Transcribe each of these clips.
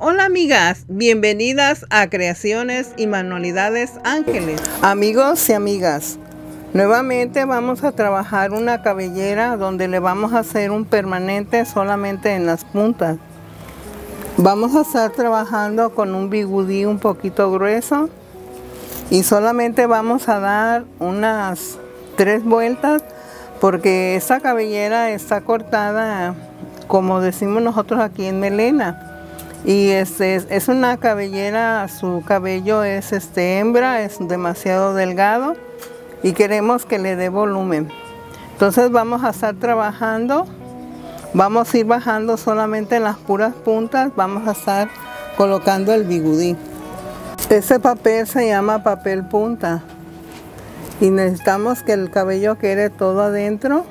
Hola amigas, bienvenidas a Creaciones y Manualidades Ángeles. Amigos y amigas, nuevamente vamos a trabajar una cabellera donde le vamos a hacer un permanente solamente en las puntas. Vamos a estar trabajando con un bigudí un poquito grueso y solamente vamos a dar unas 3 vueltas porque esta cabellera está cortada, como decimos nosotros aquí, en melena. Y es una cabellera, su cabello es hembra, es demasiado delgado y queremos que le dé volumen. Entonces vamos a estar trabajando, vamos a ir bajando solamente en las puras puntas, vamos a estar colocando el bigudí. Ese papel se llama papel punta y necesitamos que el cabello quede todo adentro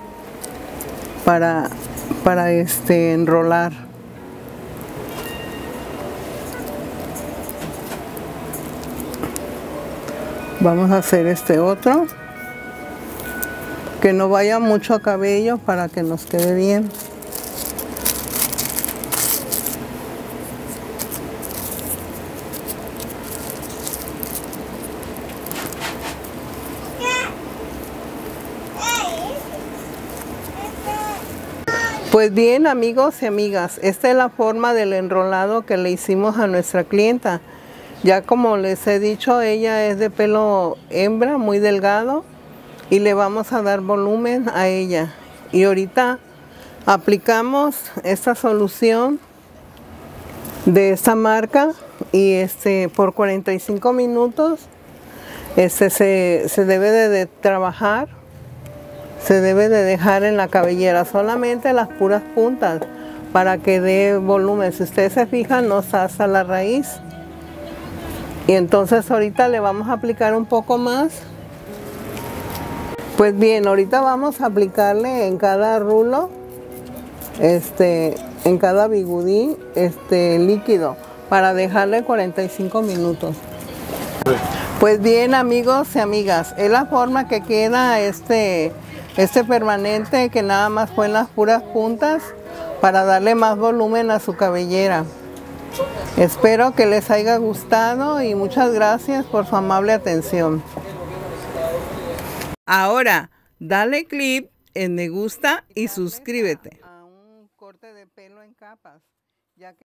para enrolar. Vamos a hacer este otro, que no vaya mucho cabello para que nos quede bien. Pues bien, amigos y amigas, esta es la forma del enrolado que le hicimos a nuestra clienta. Ya como les he dicho, ella es de pelo hembra, muy delgado, y le vamos a dar volumen a ella. Y ahorita aplicamos esta solución de esta marca y por 45 minutos se debe de trabajar, se debe de dejar en la cabellera solamente las puras puntas para que dé volumen. Si ustedes se fijan, no está hasta la raíz. Y entonces ahorita le vamos a aplicar un poco más. Pues bien, ahorita vamos a aplicarle en cada rulo, en cada bigudí, líquido, para dejarle 45 minutos. Pues bien, amigos y amigas, es la forma que queda este permanente, que nada más fue en las puras puntas para darle más volumen a su cabellera. Espero que les haya gustado y muchas gracias por su amable atención. Ahora, dale clic en me gusta y suscríbete. A un corte de pelo en capas, ya que